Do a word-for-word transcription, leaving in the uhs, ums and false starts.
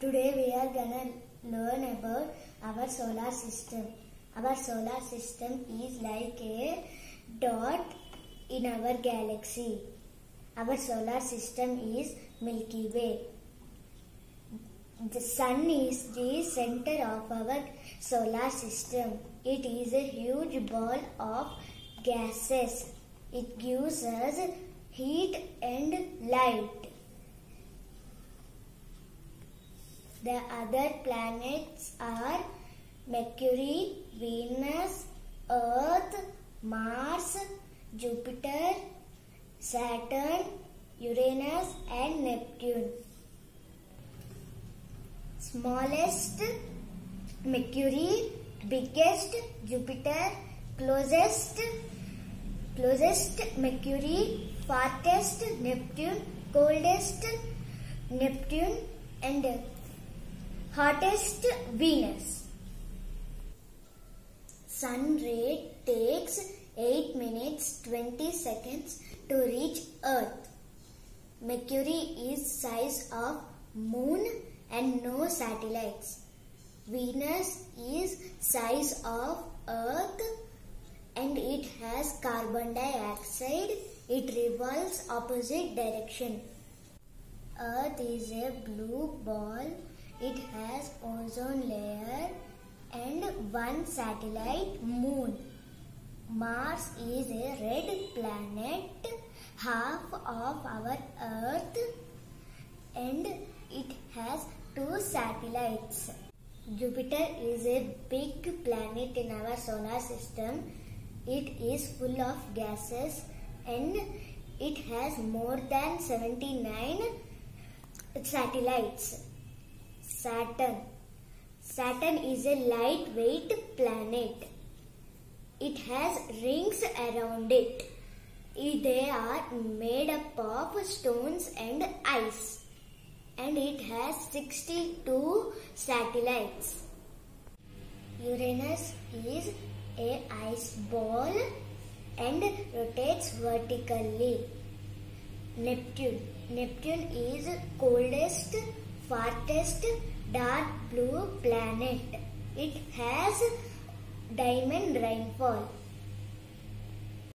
Today we are gonna learn about our solar system. Our solar system is like a dot in our galaxy. Our solar system is Milky Way. The sun is the center of our solar system. It is a huge ball of gases. It gives us heat and light. The other planets are Mercury, Venus, Earth, Mars, Jupiter, Saturn, Uranus and Neptune. Smallest Mercury, biggest Jupiter, closest closest Mercury, farthest Neptune, coldest Neptune and hottest Venus. Sun ray takes eight minutes twenty seconds to reach Earth. Mercury is size of moon and no satellites. Venus is size of Earth and it has carbon dioxide. It revolves opposite direction. Earth is a blue ball. It has ozone layer and one satellite, moon. Mars is a red planet, half of our Earth, and it has two satellites. Jupiter is a big planet in our solar system. It is full of gases and it has more than seventy-nine satellites. Saturn. Saturn is a lightweight planet. It has rings around it. They are made up of stones and ice. And it has sixty-two satellites. Uranus is a ice ball and rotates vertically. Neptune. Neptune is coldest, farthest, dark blue planet. It has diamond rainfall.